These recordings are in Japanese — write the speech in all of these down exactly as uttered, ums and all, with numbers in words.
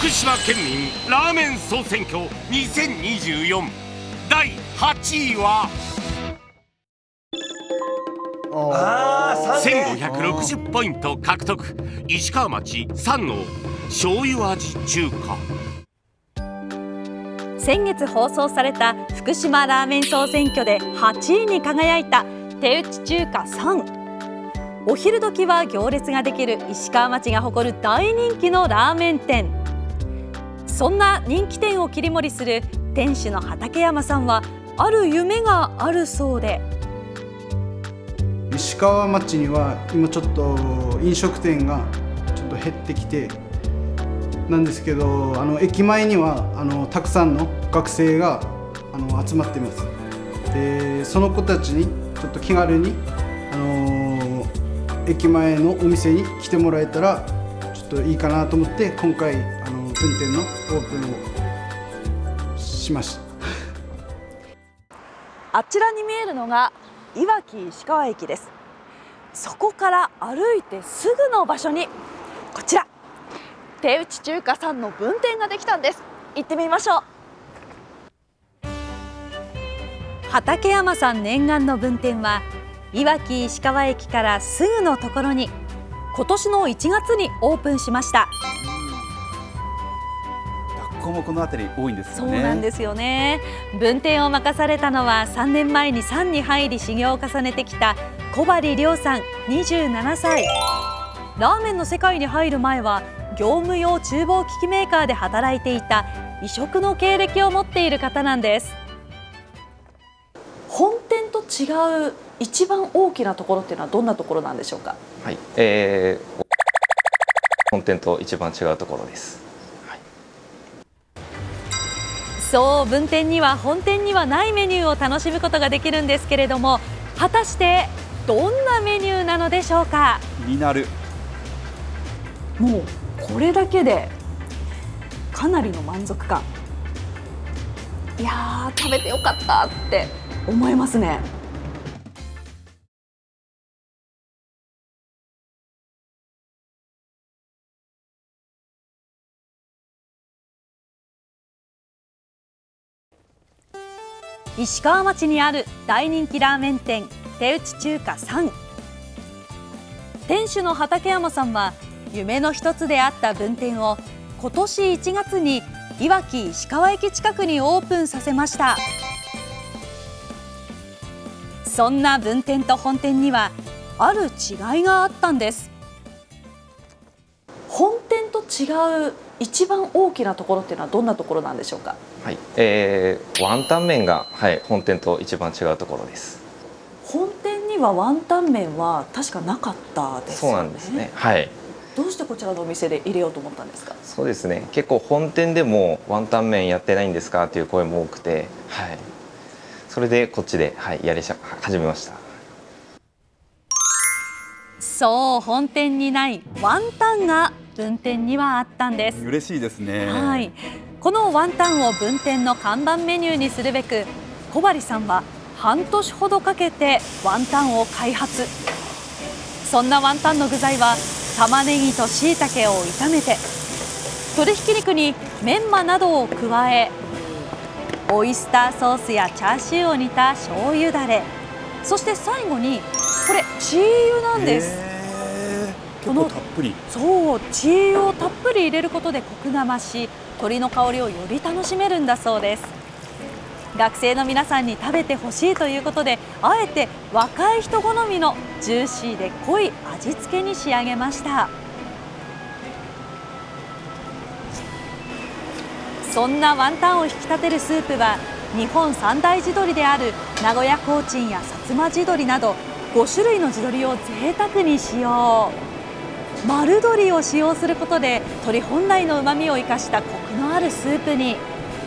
福島県民ラーメン総選挙にせんにじゅうよんだいはちいはせんごひゃくろくじゅっポイント獲得、石川町三の醤油味中華。 先月放送された福島ラーメン総選挙ではちいに輝いた手打ち中華三。お昼時は行列ができる石川町が誇る大人気のラーメン店。そんな人気店を切り盛りする店主の畠山さんはある夢があるそうで、 石川町には今ちょっと飲食店がちょっと減ってきてなんですけど、あの駅前にはあのたくさんの学生があの集まっています。でその子たちにちょっと気軽に、あのー、駅前のお店に来てもらえたらちょっといいかなと思って今回あの分店のオープンをしましたあちらに見えるのがいわき石川駅です。そこから歩いてすぐの場所にこちら手打ち中華さんの分店ができたんです。行ってみましょう。畠山さん念願の分店はいわき石川駅からすぐのところに今年のいちがつにオープンしました。 学校もこの辺り多いんですよね。 そうなんですよね。分店を任されたのはさんねんまえにさんに入り修行を重ねてきた小針亮さんにじゅうななさい。ラーメンの世界に入る前は業務用厨房機器メーカーで働いていた異色の経歴を持っている方なんです。本店と違う一番大きなところっていうのはどんなところなんでしょうか。 はい、えー、本店と一番違うところです。はい、 そう分店には本店にはないメニューを楽しむことができるんですけれども、果たしてどんなメニューなのでしょうか。 気になる。 もうこれだけでかなりの満足感。いやー食べてよかったって思いますね。石川町にある大人気ラーメン店手打ち中華さん。店主の畠山さんは夢の一つであった分店を今年いちがつにいわき石川駅近くにオープンさせました。そんな分店と本店にはある違いがあったんです。本店と違う一番大きなところっていうのはどんなところなんでしょうか。 はい、えー、ワンタン麺が、はい、本店と一番違うところです。 本店にはワンタン麺は確かなかったですよね。 そうなんですね。はい。 どうしてこちらのお店で入れようと思ったんですか。 そうですね。結構本店でもワンタン麺やってないんですかっていう声も多くて、はい。それでこっちで、はい、やりしゃ始めました。 そう本店にないワンタンが分店にはあったんです。 嬉しいですね。 はい。このワンタンを分店の看板メニューにするべく小針さんは半年ほどかけてワンタンを開発。そんなワンタンの具材は玉ねぎとしいたけを炒めて鶏ひき肉にメンマなどを加えオイスターソースやチャーシューを煮た醤油だれ、そして最後にこれチー油なんです。 結構たっぷり。 そうチー油をたっぷり入れることでコクが増し鶏の香りをより楽しめるんだそうです。学生の皆さんに食べてほしいということであえて若い人好みのジューシーで濃い味付けに仕上げました。そんなワンタンを引き立てるスープは日本三大地鶏である名古屋コーチンや薩摩地鶏などごしゅるいの地鶏を贅沢に使用。丸鶏を使用することで鶏本来のうまみを生かしたコクのあるスープに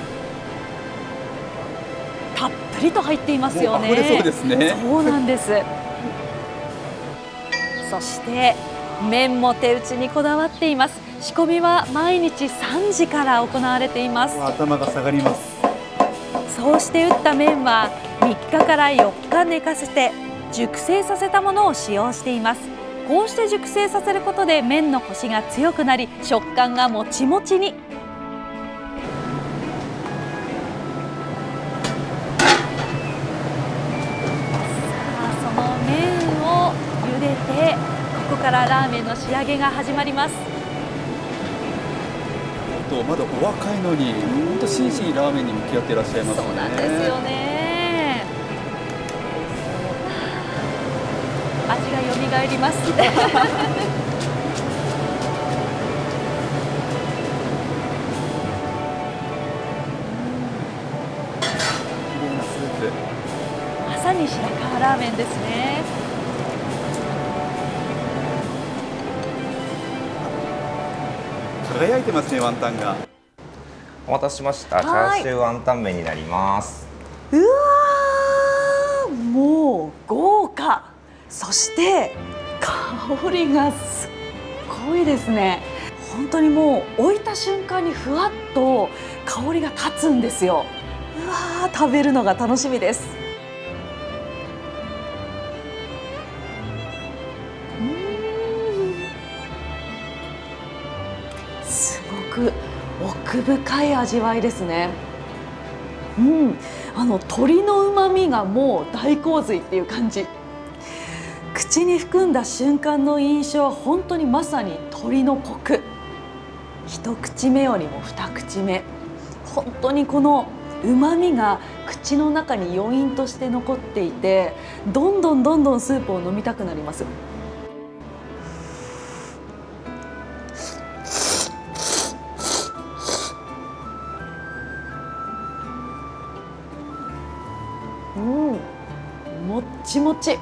たっぷりと入っていますよね。 もう溢れそうですね。 そうなんです。そして麺も手打ちにこだわっています。仕込みは毎日さんじから行われています。 頭が下がります。 そうして打った麺はみっかからよっか寝かせて熟成させたものを使用しています。こうして熟成させることで麺のコシが強くなり食感がもちもちに。 てここからラーメンの仕上げが始まります。 とまだお若いのに本当真摯にラーメンに向き合っていらっしゃいますね。 そうなんですよね。味がよみがえります。 綺麗なスープ。 まさに白河ラーメンですね。 輝いてますね、ワンタンが。 お待たせしました。チャーシューワンタン麺になります。 うわー、もう豪華。そして香りがすっごいですね。本当にもう置いた瞬間にふわっと香りが立つんですよ。うわー、食べるのが楽しみです。うーん、すごく奥深い味わいですね。うん、あの鶏の旨味がもう大洪水っていう感じ。口に含んだ瞬間の印象は本当にまさに鶏のコク。一口目よりも二口目、本当にこの旨味が口の中に余韻として残っていて、どんどんどんどんスープを飲みたくなります。うん、もっちもち。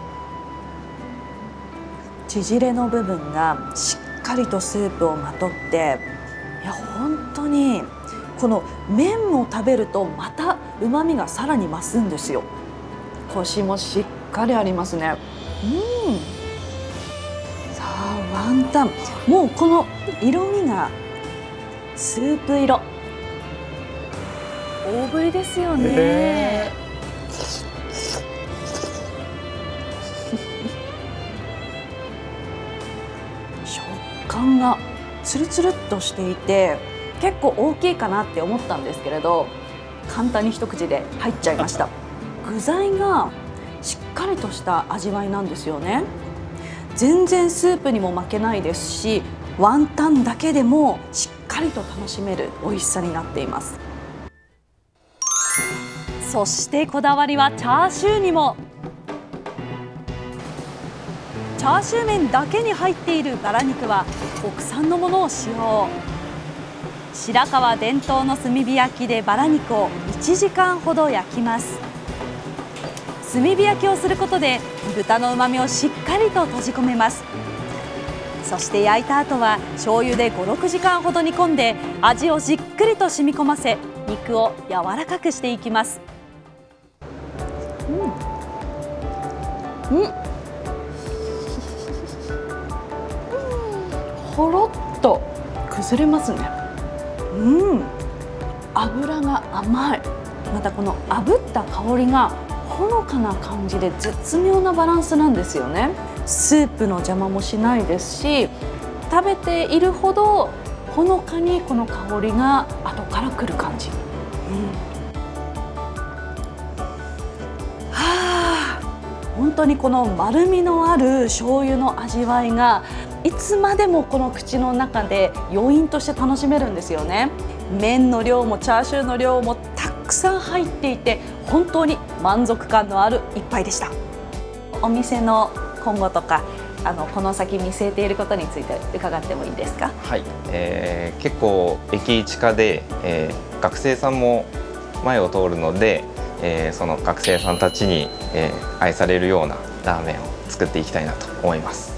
縮れの部分がしっかりとスープをまとって、いや本当にこの麺を食べるとまた旨味がさらに増すんですよ。コシもしっかりありますね。うん、さあワンタン、もうこの色味がスープ色、大ぶりですよね。えー食感がつるつるっとしていて結構大きいかなって思ったんですけれど、簡単に一口で入っちゃいました。具材がしっかりとした味わいなんですよね。全然スープにも負けないですし、ワンタンだけでもしっかりと楽しめる美味しさになっています。そしてこだわりはチャーシューにも。チャーシュー麺だけに入っているバラ肉は国産のものを使用。白河伝統の炭火焼きでバラ肉をいちじかんほど焼きます。炭火焼きをすることで豚のうまみをしっかりと閉じ込めます。そして焼いた後は醤油でごろくじかんほど煮込んで味をじっくりと染み込ませ、肉を柔らかくしていきます。うん、うん、ほろっと崩れますね。うん、油が甘い。またこの炙った香りがほのかな感じで絶妙なバランスなんですよね。スープの邪魔もしないですし、食べているほどほのかにこの香りが後からくる感じ。うん、はあ、本当にこの丸みのある醤油の味わいがいつまでもこの口の中で余韻として楽しめるんですよね。麺の量もチャーシューの量もたくさん入っていて、本当に満足感のある一杯でした。お店の今後とか、あのこの先見据えていることについて伺ってもいいですか？ はい、えー、結構駅近で、えー、学生さんも前を通るので、えー、その学生さんたちに、えー、愛されるようなラーメンを作っていきたいなと思います。